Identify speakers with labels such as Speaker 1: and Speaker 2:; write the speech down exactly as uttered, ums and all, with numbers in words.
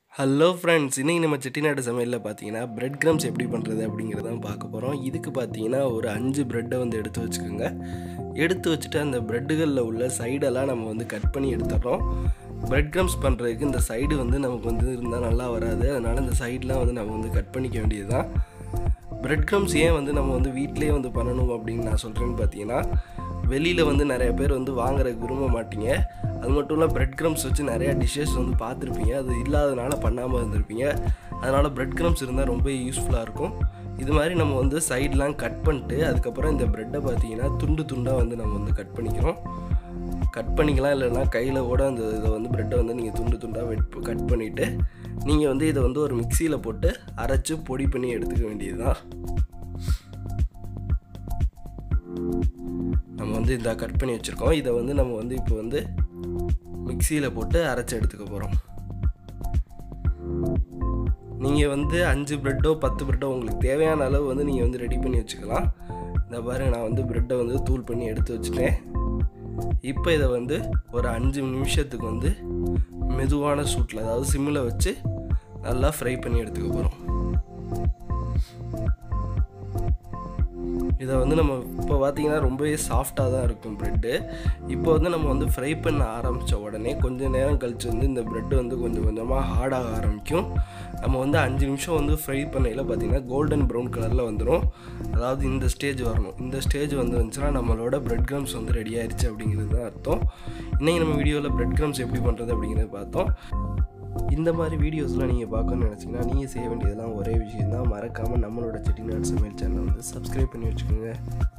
Speaker 1: Hello friends, இன்றைக்கி நம்ம செட்டிநாடு சமையலில் பார்த்தீங்கன்னா பிரெட் கிரம்ஸ் எப்படி பண்ணுறது அப்படிங்கிறதான் பார்க்க போகிறோம். இதுக்கு பார்த்தீங்கன்னா ஒரு அஞ்சு ப்ரெட்டை வந்து எடுத்து வச்சுக்கோங்க. எடுத்து வச்சுட்டு அந்த ப்ரெட்டுகளில் உள்ள சைடெல்லாம் நம்ம வந்து கட் பண்ணி எடுத்துடுறோம். பிரெட் கிரம்ஸ் பண்ணுறதுக்கு இந்த சைடு வந்து நமக்கு வந்து இருந்தால் நல்லா வராது. அதனால் இந்த சைடெலாம் வந்து நம்ம வந்து கட் பண்ணிக்க வேண்டியது தான். பிரெட் கிரம்ஸ் ஏன் வந்து நம்ம வந்து வீட்டிலே வந்து பண்ணணும் அப்படின்னு நான் சொல்கிறேன்னு பார்த்தீங்கன்னா, வெளியில் வந்து நிறைய பேர் வந்து வாங்குறதுக்கு விரும்ப மாட்டீங்க. அது மட்டும் இல்லை, பிரெட் கிரம்ஸ் வச்சு நிறையா டிஷ்ஷஸ் வந்து பார்த்துருப்பீங்க. அது இல்லாதனால பண்ணாமல் இருந்திருப்பீங்க. அதனால் பிரெட் கிரம்ஸ் இருந்தால் ரொம்ப யூஸ்ஃபுல்லாக இருக்கும். இது மாதிரி நம்ம வந்து சைட்லாம் கட் பண்ணிட்டு அதுக்கப்புறம் இந்த ப்ரெட்டை பார்த்தீங்கன்னா துண்டு துண்டாக வந்து நம்ம வந்து கட் பண்ணிக்கிறோம். கட் பண்ணிக்கலாம், இல்லைன்னா கையில் கூட அந்த இதை வந்து ப்ரெட்டை வந்து நீங்கள் துண்டு துண்டாக வெட் கட் பண்ணிவிட்டு நீங்கள் வந்து இதை வந்து ஒரு மிக்சியில் போட்டு அரைச்சி பொடி பண்ணி எடுத்துக்க வேண்டியது தான். நம்ம வந்து இந்த கட் பண்ணி வச்சுருக்கோம். இதை வந்து நம்ம வந்து இப்போ வந்து மிக்சியில் போட்டு அரைச்சி எடுத்துக்க போகிறோம். நீங்கள் வந்து அஞ்சு ப்ரெட்டோ பத்து ப்ரெட்டோ உங்களுக்கு தேவையான அளவு வந்து நீங்கள் வந்து ரெடி பண்ணி வச்சுக்கலாம். இந்த பாருங்கள், நான் வந்து ப்ரெட்டை வந்து தூள் பண்ணி எடுத்து வச்சுட்டேன். இப்போ இதை வந்து ஒரு அஞ்சு நிமிஷத்துக்கு வந்து மெதுவான சூட்டில், அதாவது சிம்மில் வச்சு நல்லா ஃப்ரை பண்ணி எடுத்துக்க போகிறோம். இதை வந்து நம்ம இப்போ பார்த்திங்கன்னா ரொம்பவே சாஃப்டாக தான் இருக்கும் ப்ரெட்டு. இப்போ வந்து நம்ம வந்து ஃப்ரை பண்ண ஆரம்பித்த உடனே கொஞ்சம் நேரம் கழித்து வந்து இந்த ப்ரெட்டு வந்து கொஞ்சம் கொஞ்சமாக ஹார்டாக ஆரம்பிக்கும். நம்ம வந்து அஞ்சு நிமிஷம் வந்து ஃப்ரை பண்ணையில் பார்த்திங்கன்னா கோல்டன் ப்ரௌன் கலரில் வந்துடும். அதாவது இந்த ஸ்டேஜ் வரணும். இந்த ஸ்டேஜ் வந்து வந்துச்சுன்னா நம்மளோட பிரெட் கிரம்ஸ் வந்து ரெடி ஆயிடுச்சு அப்படிங்கிறது தான் அர்த்தம். இன்றைக்கி நம்ம வீடியோவில் பிரெட் கிரம்ஸ் எப்படி பண்ணுறது அப்படிங்கிறத பார்த்தோம். இந்த மாதிரி வீடியோஸ்லாம் நீங்கள் பார்க்கணுன்னு நினச்சிங்கன்னா நீங்கள் செய்ய வேண்டியதெல்லாம் ஒரே விஷயம் தான். மறக்காமல் நம்மளோட செட்டிநாடு சமையல் சேனலை வந்து சப்ஸ்கிரைப் பண்ணி வச்சுக்கோங்க.